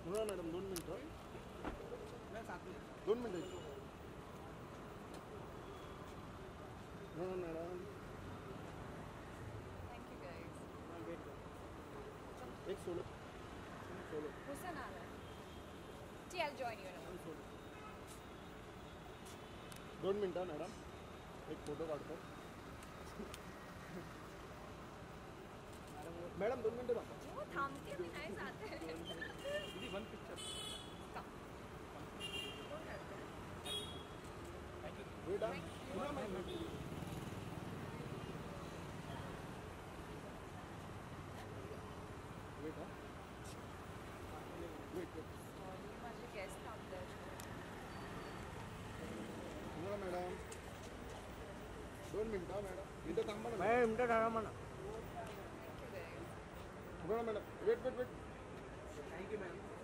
बोला मॅडम 2 मिनिटं. मैं साथ में 2 मिनिटं. बोला madam. Thank you guys. Wait कर. एक सोलो. सोलो. Hussein आ रहा है. जी, I'll join you in a moment. 2 मिनिटं मॅडम. एक फोटो काढतो. मॅडम 2 मिनिटं थांबा. वो थांबते भी नाही जाते. दीदी वन पिक्चर. वेट हा. पुन्हा मॅडम. वेट हा. वेट. Sorry, माझे गेस्ट थांबतात. बोला मॅडम. 2 मिनिटं मॅडम. इथं थांबा ना. मैं मिनट आ रहा मना. Thank you guys. बोला madam. Wait. Thank you ma'am.